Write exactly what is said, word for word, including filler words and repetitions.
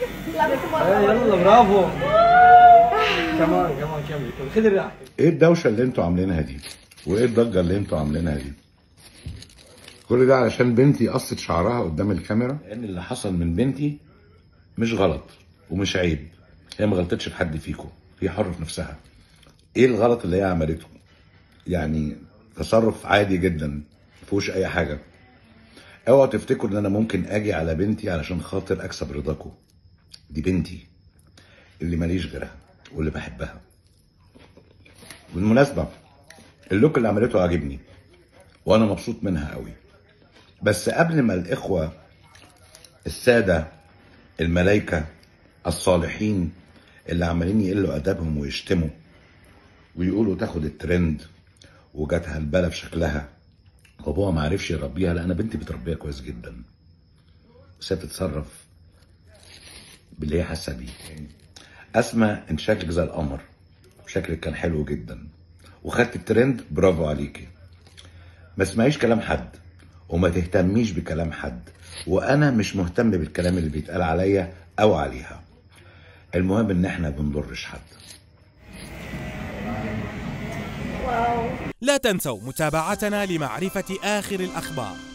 يلا برافو. كمان كمان كملي خدي راحتك. ايه الدوشه اللي انتوا عاملينها دي؟ وايه الضجه اللي انتوا عاملينها دي؟ كل ده علشان بنتي قصت شعرها قدام الكاميرا؟ لان اللي حصل من بنتي مش غلط ومش عيب. هي ما غلطتش في حد فيكم، هي حرة في نفسها. ايه الغلط اللي هي عملته؟ يعني تصرف عادي جدا مفيهوش اي حاجه. اوعوا تفتكروا ان انا ممكن اجي على بنتي علشان خاطر اكسب رضاكم. دي بنتي اللي ماليش غيرها واللي بحبها. بالمناسبه اللوك اللي عملته عاجبني وانا مبسوط منها قوي، بس قبل ما الاخوه الساده الملايكه الصالحين اللي عمالين يقلوا ادبهم ويشتموا ويقولوا تاخد الترند وجاتها البلا في شكلها وابوها ما عرفش يربيها، لا انا بنتي بتربيها كويس جدا بس هي بتتصرف باللي هي حاسه بيه. اسماء انت شكلك زي القمر، شكلك كان حلو جدا وخدت الترند، برافو عليكي. ما اسمعيش كلام حد وما تهتميش بكلام حد، وانا مش مهتم بالكلام اللي بيتقال عليا او عليها. المهم ان احنا بنضرش حد. لا تنسوا متابعتنا لمعرفة آخر الأخبار.